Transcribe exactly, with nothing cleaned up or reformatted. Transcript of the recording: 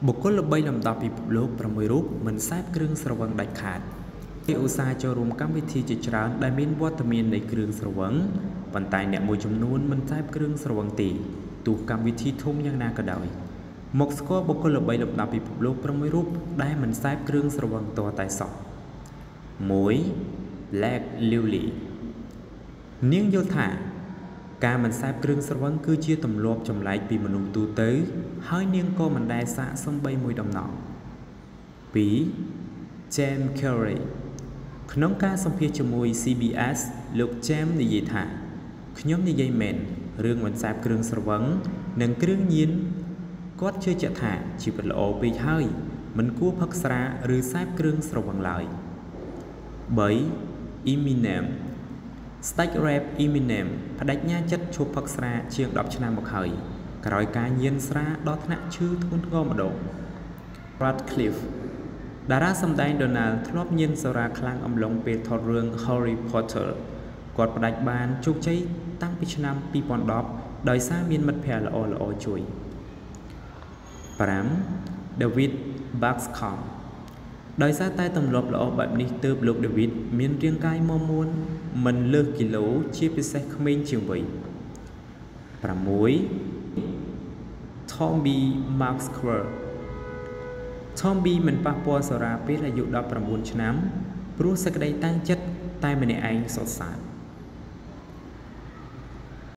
បុគ្គលល្បីលំដាប់ពិភពលោកប្រាំមួយរូបមិនសេពគ្រឿងស្រវឹងដាច់ខាតគេឧស្សាហ៍ចូលរួមកម្មវិធីជាច្រើនដែលមានវត្តមាននៃគ្រឿងស្រវឹងប៉ុន្តែអ្នកមួយចំនួនមិនសេពគ្រឿងស្រវឹងទេទោះកម្មវិធីធំយ៉ាងណាក៏ដោយមកស្គាល់បុគ្គលល្បីលំដាប់ពិភពលោកប្រាំមួយរូបដែលមិនសេពគ្រឿងស្រវឹងទាល់តែសោះមួយ Black Lily នាងយល់ថាការមិនសេពគ្រឿងស្រវឹងគឺជាទម្លាប់ចម្លែកពីមនុស្សទូទៅហើយនាងក៏មិនដែលសាកសំបីមួយដំណោះពីរ James Carey ក្នុងការសម្ភាសជាមួយ C B S លោក James និយាយថាខ្ញុំនិយាយមែនរឿងមិនសេពគ្រឿងស្រវឹងនិងគ្រឿងញៀនគាត់ជឿជាក់ថាជីវិតល្អពេកហើយមិនគួរផឹកស្រាឬសេពគ្រឿងស្រវឹងឡើយបី Eminemស្ដេច rap Eminem បដិញ្ញាចិត្តឈប់ផឹកស្រាជាងដប់ឆ្នាំមកហើយក្រោយការញៀនស្រាដល់ថ្នាក់ឈឺធ្ងន់ធ្ងរម្ដង Radcliffe តារាសម្ដែង Donald ធ្លាប់ញៀនសេរាខ្លាំងអំឡុងពេលថតរឿង Harry Potter គាត់ផ្ដាច់បានជោគជ័យតាំងពីឆ្នាំពីរពាន់ដប់ដោយសារមានមិត្តភ័ក្តិល្អៗជួយប្រាំ David Beckham ដោយសារតែទម្លាប់ល្អបែបនេះទើបលោក David មានរាងកាយមាំមួនមិនលើសគីឡូជាពិសេសក្មេងជាងវ័យប្រាំមួយ Tommy Maxwell Tommy មិនប៉ះពាល់សេរាពេលអាយុដប់ប្រាំបួនឆ្នាំព្រោះសេចក្តីតាំងចិត្តតែម្នាក់ឯងសុទ្ធសាធ